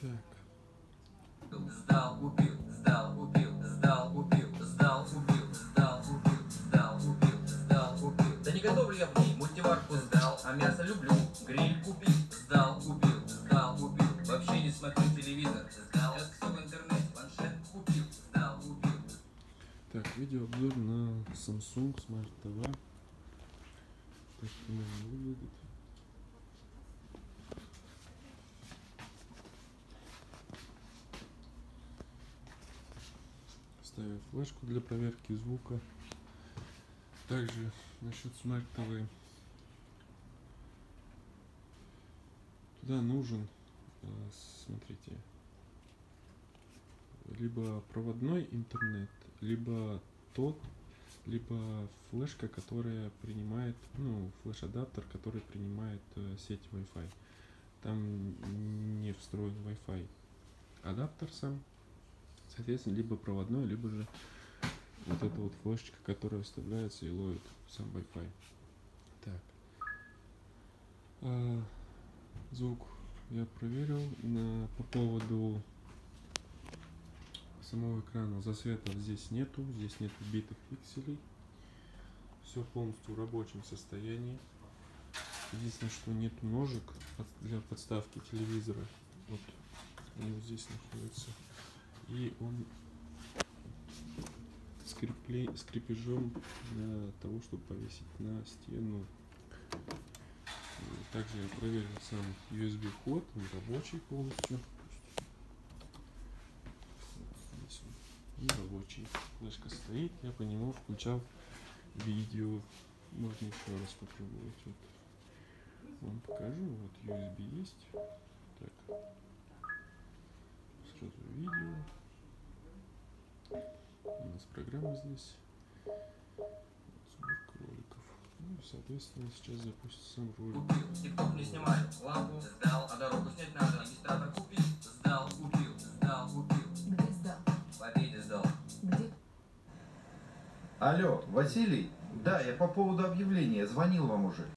Так. Сдал, убил, сдал, убил, сдал, убил, сдал, убил, сдал, убил, сдал, убил, сдал, убил. Да не готовлю я в ней, мультиварку сдал, а мясо люблю, гриль купил, сдал, убил, сдал, убил. Вообще не смотрю телевизор, сдал, это все в интернете, планшет купил, сдал, убил. Так, видеообзор на Samsung Smart TV. Так примерно выглядит. Ставим флешку для проверки звука. Также насчет Smart TV. Туда нужен, смотрите, либо проводной интернет, либо флешка, которая принимает, флеш-адаптер, который принимает сеть Wi-Fi. Там не встроен Wi-Fi адаптер сам, соответственно, либо проводной, либо же вот эта вот флешечка, которая вставляется и ловит сам Wi-Fi. Так, звук я проверил. По поводу самого экрана засветов здесь нету битых пикселей, все полностью в рабочем состоянии. Единственное, что нет ножек для подставки телевизора, вот они вот здесь находятся, и он с крепежом для того, чтобы повесить на стену. Также я проверил сам USB вход, он рабочий полностью. Здесь он рабочий. Флешка стоит, я по нему включал видео. Можно еще раз попробовать. Вот. Вам покажу. Вот USB есть. Так. Сразу видео. У нас программа здесь. Сборка роликов. Ну и соответственно сейчас запустится сам ролик. Купил, тикток не снимаю, лампу сдал, а дорогу снять надо, регистратор купил, сдал, купил, сдал, купил. Где сдал? В обеде сдал. Где? Алло, Василий? Да, я по поводу объявления звонил вам уже.